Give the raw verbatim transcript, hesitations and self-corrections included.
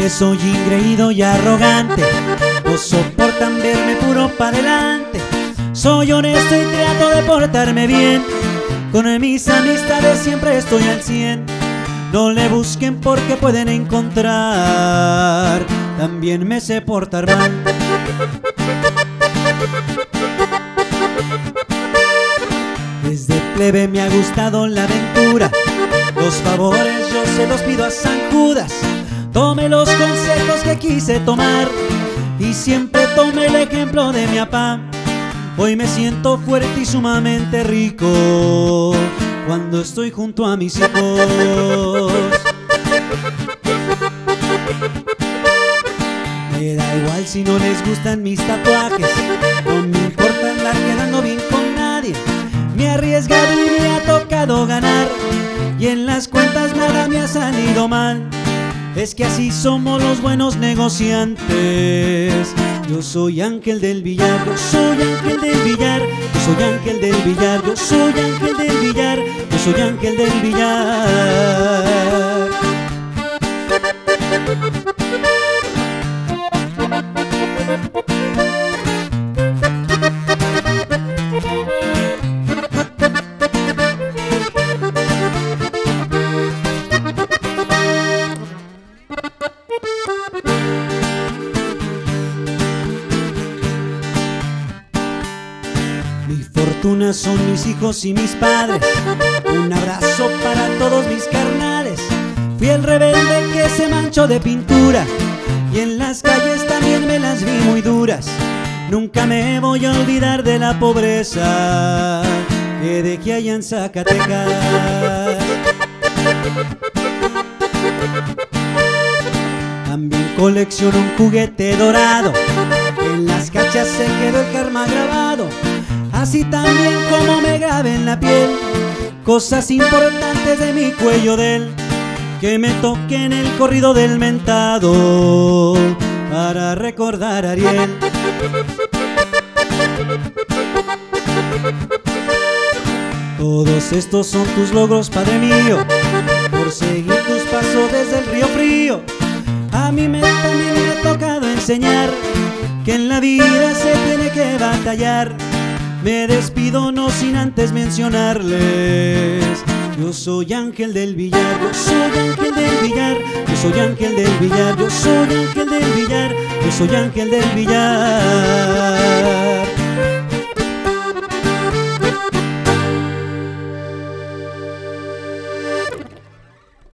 que soy ingreído y arrogante, no soportan verme puro para adelante. Soy honesto y trato de portarme bien, con mis amistades siempre estoy al cien. No le busquen porque pueden encontrar, también me sé portar mal. Desde plebe me ha gustado la aventura, los favores yo se los pido a San Judas. Tome los consejos que quise tomar y siempre tome el ejemplo de mi papá. Hoy me siento fuerte y sumamente rico cuando estoy junto a mis hijos. Me da igual si no les gustan mis tatuajes, no me importa andar quedando bien con nadie. Me he arriesgado y me ha tocado ganar, y en las cuentas nada me ha salido mal. Es que así somos los buenos negociantes. Yo soy Ángel del Villar, yo soy Ángel del Villar, yo soy Ángel del Villar, yo soy Ángel del Villar, yo soy Ángel del Villar. Mi fortuna son mis hijos y mis padres, un abrazo para todos mis carnales. Fui el rebelde que se manchó de pintura, y en las calles también me las vi muy duras. Nunca me voy a olvidar de la pobreza que dejé allá en Zacatecas. También colecciono un juguete dorado, en las cachas se quedó el karma grabado. Así también como me grabé en la piel cosas importantes de mi cuello de él, que me toque en el corrido del mentado para recordar a Ariel. Todos estos son tus logros, Padre mío, por seguir tus pasos desde el río frío. A mí me, también me ha tocado enseñar que en la vida se tiene que batallar. Me despido no sin antes mencionarles: yo soy Ángel del Villar, yo soy Ángel del Villar, yo soy Ángel del Villar, yo soy Ángel del Villar, yo soy Ángel del Villar.